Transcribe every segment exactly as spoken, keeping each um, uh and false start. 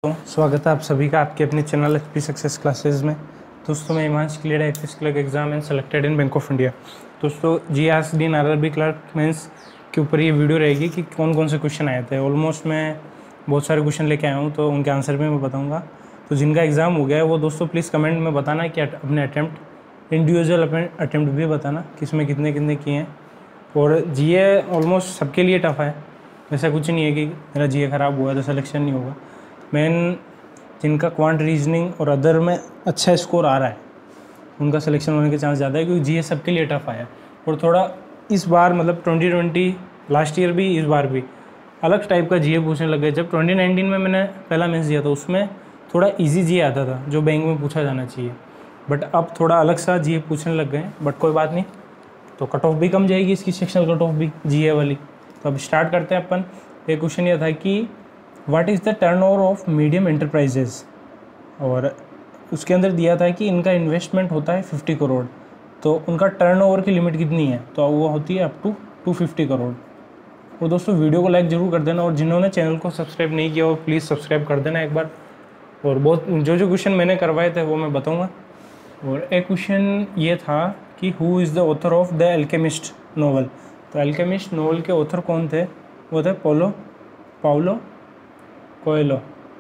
तो स्वागत है आप सभी का आपके अपने channel H P success classes में। दोस्तों मैं Himansh clear H P clerk exam and selected in Bank of India. दोस्तों G S D R R B clerk mains के ऊपर ये वीडियो रहेगी कि कौन कौन से क्वेश्चन आए थे। ऑलमोस्ट मैं बहुत सारे क्वेश्चन लेके आया हूँ, तो उनके आंसर भी मैं बताऊँगा। तो जिनका एग्ज़ाम हो गया है वो दोस्तों प्लीज़ कमेंट में बताना कि अपने अटैम्प्ट इंडिविजुअल अपने अटैम्प्ट भी बताना किस में कितने कितने किए हैं। और जी ए ऑलमोस्ट सबके लिए टफ़ है, ऐसा कुछ नहीं है कि मेरा जी ए ख़राब हुआ तो सिलेक्शन नहीं होगा। मेन जिनका क्वांट रीजनिंग और अदर में अच्छा स्कोर आ रहा है उनका सिलेक्शन होने के चांस ज़्यादा है, क्योंकि जीएस सबके लिए टफ आया। और थोड़ा इस बार मतलब ट्वेंटी ट्वेंटी लास्ट ईयर भी इस बार भी अलग टाइप का जीए पूछने लग गए। जब ट्वेंटी नाइनटीन में मैंने पहला मेंस दिया था उसमें थोड़ा इजी जीए आता था जो बैंक में पूछा जाना चाहिए, बट अब थोड़ा अलग सा जीए पूछने लग गए। बट कोई बात नहीं, तो कट ऑफ भी कम जाएगी इसकी, सेक्शनल कट ऑफ भी जीए वाली। तो अब स्टार्ट करते हैं अपन। एक क्वेश्चन यह था कि what is the turnover of medium enterprises, और उसके अंदर दिया था कि इनका इन्वेस्टमेंट होता है फिफ्टी करोड़, तो उनका टर्नओवर की लिमिट कितनी है, तो वो होती है up to two fifty crore. वो दोस्तों वीडियो को लाइक ज़रूर कर देना, और जिन्होंने चैनल को सब्सक्राइब नहीं किया वो प्लीज़ सब्सक्राइब कर देना एक बार। और बहुत जो जो क्वेश्चन मैंने करवाए थे वो मैं बताऊँगा। और एक क्वेश्चन ये था कि who is the author of the Alchemist novel, तो एल्केमिस्ट नोवेल के ऑथर कौन थे, वो थे पोलो पाउलो कोएलो,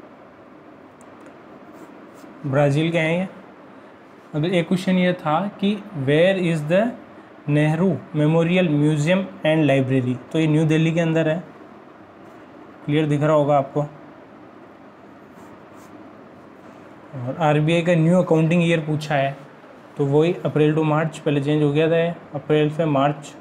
ब्राज़ील के हैं ये। अगर एक क्वेश्चन ये था कि where is the Nehru memorial museum and library, तो ये न्यू दिल्ली के अंदर है, क्लियर दिख रहा होगा आपको। और आरबीआई का न्यू अकाउंटिंग ईयर पूछा है, तो वही अप्रैल टू मार्च, पहले चेंज हो गया था अप्रैल से मार्च।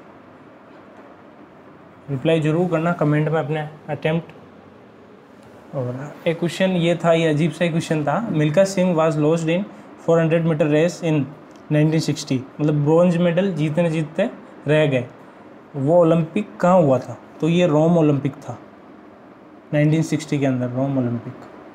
रिप्लाई ज़रूर करना कमेंट में अपने अटेम्प्ट। और एक क्वेश्चन ये था, ये अजीब सा क्वेश्चन था, Milkha Singh was lost in four hundred metre race in nineteen sixty, मतलब ब्रॉन्ज मेडल जीतने जीतते रह गए। वो ओलंपिक कहाँ हुआ था, तो ये रोम ओलंपिक था नाइनटीन सिक्सटी के अंदर, रोम ओलंपिक।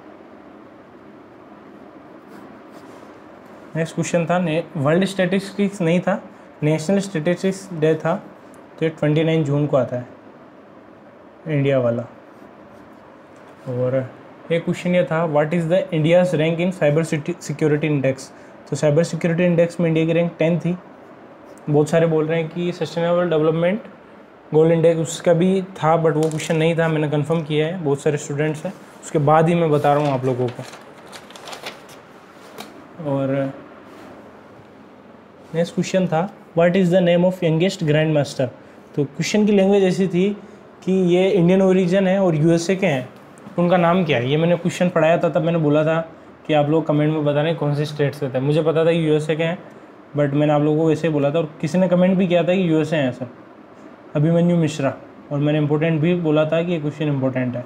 नेक्स्ट क्वेश्चन था, वर्ल्ड स्टैटिस्टिक्स नहीं था, नेशनल स्टैटिस्टिक्स डे था, तो ये ट्वेंटी नाइन जून को आता है, इंडिया वाला। और एक क्वेश्चन ये था, what is the India's rank in cyber security index, तो साइबर सिक्योरिटी इंडेक्स में इंडिया की रैंक टेन थी। बहुत सारे बोल रहे हैं कि सस्टेनेबल डेवलपमेंट गोल इंडेक्स उसका भी था, बट वो क्वेश्चन नहीं था, मैंने कंफर्म किया है, बहुत सारे स्टूडेंट्स हैं, उसके बाद ही मैं बता रहा हूँ आप लोगों को। और नेक्स्ट क्वेश्चन था, what is the name of youngest grand master, तो क्वेश्चन की लैंग्वेज ऐसी थी कि ये इंडियन ओरिजिन है और यूएसए के हैं, उनका नाम क्या है। ये मैंने क्वेश्चन पढ़ाया था, तब मैंने बोला था कि आप लोग कमेंट में बताने कौन से स्टेट से थे। मुझे पता था कि यूएसए के हैं, बट मैंने आप लोगों को वैसे ही बोला था, और किसी ने कमेंट भी किया था कि यूएसए हैं सर, अभिमन्यु मिश्रा, और मैंने इंपॉर्टेंट भी बोला था कि ये क्वेश्चन इंपॉर्टेंट है।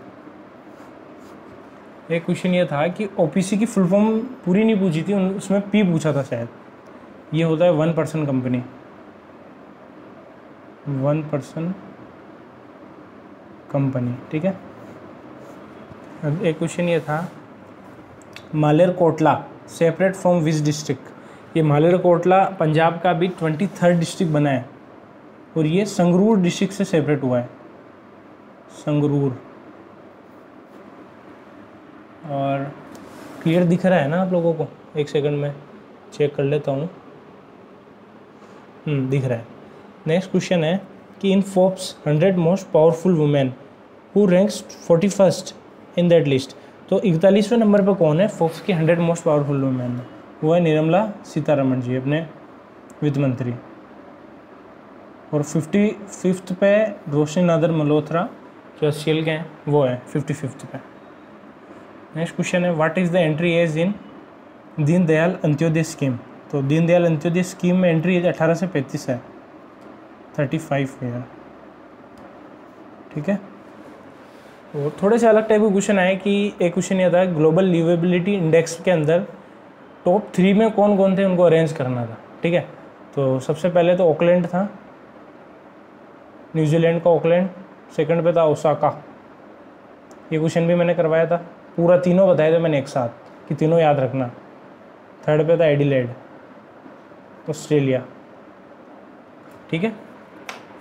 एक क्वेश्चन ये था कि ओपीसी की फुल फॉर्म पूरी नहीं पूछी थी, उसमें पी पूछा था शायद। ये होता है one person company, one person company, ठीक है। अब एक क्वेश्चन ये था, Malerkotla separate from which district, ये मालेरकोटला पंजाब का भी ट्वेंटी थर्ड डिस्ट्रिक्ट बना है, और ये संगरूर डिस्ट्रिक्ट से सेपरेट हुआ है, संगरूर। और क्लियर दिख रहा है ना आप लोगों को, एक सेकंड में चेक कर लेता हूँ, हम्म दिख रहा है। नेक्स्ट क्वेश्चन है कि in Forbes hundred most powerful women who ranks forty first in that list, तो इकतालीसवें नंबर पर कौन है फोर्ब्स की हंड्रेड मोस्ट पावरफुल वुमेन में, वो है निर्मला सीतारमण जी, अपने वित्त मंत्री। और फिफ्टी फिफ्थ पे रोशनी नादर मल्होत्रा जो एस सी एल के हैं, वो है फिफ्टी फिफ्थ पे। नेक्स्ट क्वेश्चन है, what is the entry age in Deendayal Antyodaya scheme, तो दीनदयाल अंत्योदय स्कीम में एंट्री एज अठारह से पैंतीस है, थर्टी फाइव ईयर, ठीक है। और थोड़े से अलग टाइप के क्वेश्चन आए कि एक क्वेश्चन यह था, ग्लोबल लिवेबिलिटी इंडेक्स के अंदर टॉप थ्री में कौन कौन थे उनको अरेंज करना था, ठीक है। तो सबसे पहले तो ऑकलैंड था, न्यूजीलैंड का ऑकलैंड, सेकंड पे था ओसाका, ये क्वेश्चन भी मैंने करवाया था, पूरा तीनों बताए थे मैंने एक साथ कि तीनों याद रखना। थर्ड पे था एडिलेड, ऑस्ट्रेलिया, ठीक है।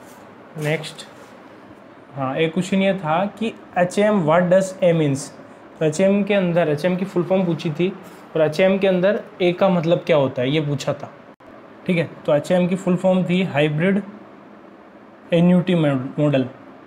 नेक्स्ट, हाँ एक क्वेश्चन ये था कि H M what does a means, तो एच एम के अंदर एच एम की फुल फॉर्म पूछी थी और एच एम के अंदर ए का मतलब क्या होता है ये पूछा था, ठीक है। तो एच एम की फुल फॉर्म थी हाइब्रिड एन्यूटी मॉडल।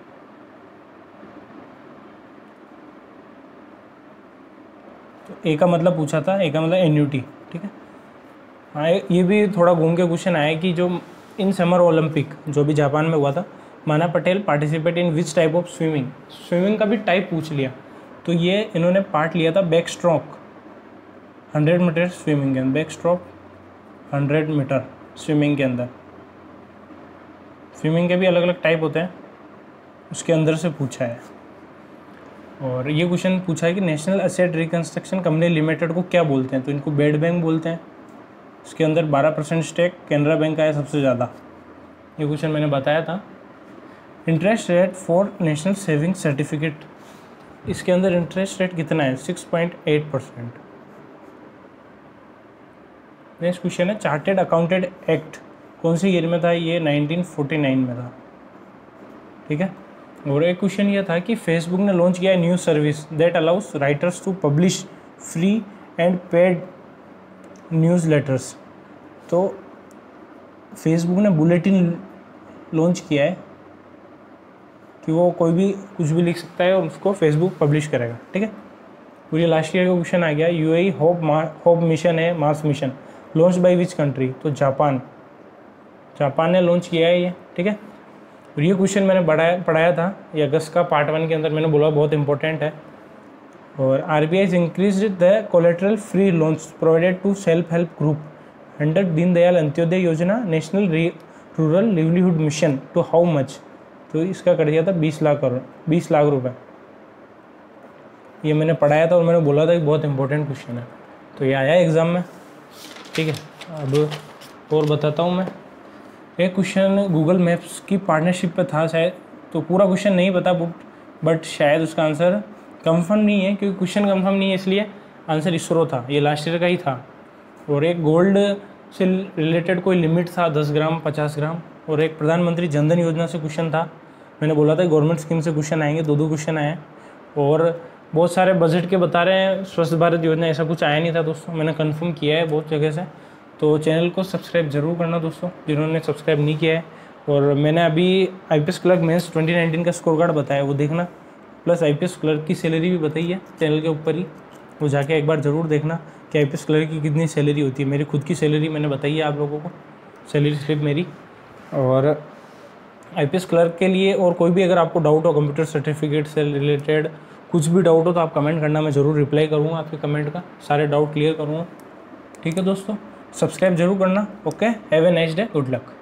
तो ए का मतलब पूछा था, ए का मतलब एन्यूटी, ठीक है। हाँ, ये भी थोड़ा घूम के क्वेश्चन आया कि जो इन समर ओलंपिक जो भी जापान में हुआ था, Mana Patel participate in which type of swimming, swimming का भी टाइप पूछ लिया। तो ये इन्होंने पार्ट लिया था backstroke hundred metre swimming के अंदर, backstroke hundred metre swimming के अंदर। स्विमिंग के भी अलग अलग टाइप होते हैं, उसके अंदर से पूछा है। और ये क्वेश्चन पूछा है कि national asset reconstruction company limited को क्या बोलते हैं, तो इनको बेड बैंक बोलते हैं। इसके अंदर बारह परसेंट स्टेक कैनरा बैंक का है सबसे ज़्यादा, ये क्वेश्चन मैंने बताया था। Interest rate for national saving certificate, इसके अंदर इंटरेस्ट रेट कितना है, six point eight percent. Next question है चार्टेड अकाउंटेंट एक्ट कौन सी ईयर में था, ये नाइनटीन फोर्टी नाइन में था, ठीक है। और एक क्वेश्चन ये था कि फेसबुक ने लॉन्च किया है news service that allows writers to publish free and paid newsletters. तो फेसबुक ने बुलेटिन लॉन्च किया है कि वो कोई भी कुछ भी लिख सकता है और उसको फेसबुक पब्लिश करेगा, ठीक है। और ये लास्ट ईयर का क्वेश्चन आ गया, यूएई होप होप मिशन है, Mars mission launch by which country, तो जापान, जापान ने लॉन्च किया है ये, ठीक है। और ये क्वेश्चन मैंने पढ़ाया पढ़ाया था ये अगस्त का पार्ट वन के अंदर, मैंने बोला बहुत इंपॉर्टेंट है। और R B I increase the collateral free loans provided to self help group under Deendayal Antyodaya Yojana national rural livelihood mission to how much, तो इसका कर दिया था बीस लाख करोड़ बीस लाख रुपए। ये मैंने पढ़ाया था और मैंने बोला था कि बहुत इंपॉर्टेंट क्वेश्चन है, तो ये आया एग्ज़ाम में, ठीक है। अब और बताता हूँ मैं, एक क्वेश्चन गूगल मैप्स की पार्टनरशिप पे था शायद, तो पूरा क्वेश्चन नहीं पता बट शायद उसका आंसर कंफर्म नहीं है, क्योंकि क्वेश्चन कंफर्म नहीं है इसलिए आंसर इसरो था, ये लास्ट ईयर का ही था। और एक गोल्ड से रिलेटेड कोई लिमिट था दस ग्राम पचास ग्राम। और एक प्रधानमंत्री जनधन योजना से क्वेश्चन था, मैंने बोला था गवर्नमेंट स्कीम से क्वेश्चन आएंगे, दो दो क्वेश्चन आए। और बहुत सारे बजट के बता रहे हैं, स्वच्छ भारत योजना ऐसा कुछ आया नहीं था दोस्तों, मैंने कंफर्म किया है बहुत जगह से। तो चैनल को सब्सक्राइब जरूर करना दोस्तों जिन्होंने सब्सक्राइब नहीं किया है। और मैंने अभी I P S clerk mains twenty nineteen का स्कोर कार्ड बताया, वो देखना, plus I P S clerk की सैलरी भी बताई है चैनल के ऊपर ही, वो जाके एक बार ज़रूर देखना कि आई पी एस क्लर्क की कितनी सैलरी होती है। मेरी खुद की सैलरी मैंने बताई है आप लोगों को, सैलरी स्लिप मेरी। और आई पी एस क्लर्क के लिए और कोई भी अगर आपको डाउट हो कंप्यूटर सर्टिफिकेट से रिलेटेड कुछ भी डाउट हो तो आप कमेंट करना, मैं ज़रूर रिप्लाई करूँगा आपके कमेंट का, सारे डाउट क्लियर करूँगा, ठीक है दोस्तों। सब्सक्राइब जरूर करना, okay. Have a nice day, good luck.